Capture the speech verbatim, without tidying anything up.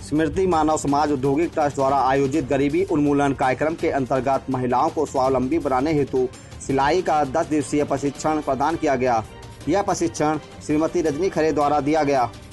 स्मृति मानव समाज औद्योगिक ट्रस्ट द्वारा आयोजित गरीबी उन्मूलन कार्यक्रम के अंतर्गत महिलाओं को स्वावलंबी बनाने हेतु सिलाई का दस दिवसीय प्रशिक्षण प्रदान किया गया। यह प्रशिक्षण श्रीमती रजनी खरे द्वारा दिया गया।